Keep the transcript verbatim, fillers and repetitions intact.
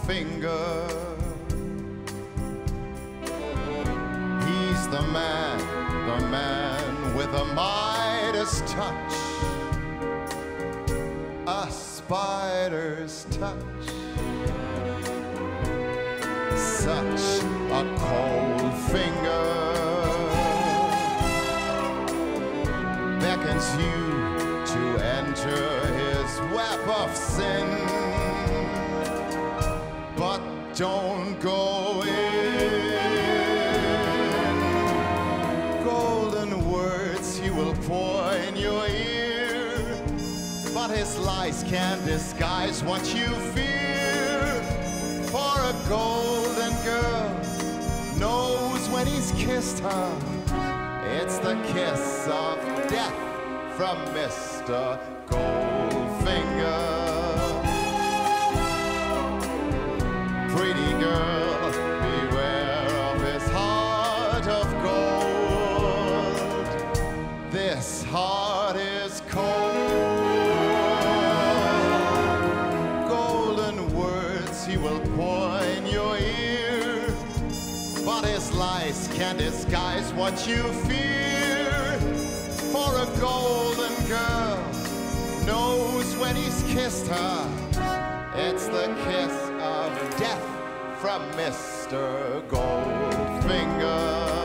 Goldfinger. He's the man, the man with a Midas touch, a spider's touch. Such a cold finger beckons you to enter his web of sin, but don't go in. Golden words he will pour in your ear, but his lies can't disguise what you fear. For a golden girl knows when he's kissed her, it's the kiss of death from Mister Goldfinger. Pretty girl, beware of his heart of gold. This heart is cold. Golden words he will pour in your ear, but his lies can't disguise what you fear. For a golden girl knows when he's kissed her, it's the kiss of death from Mister Goldfinger.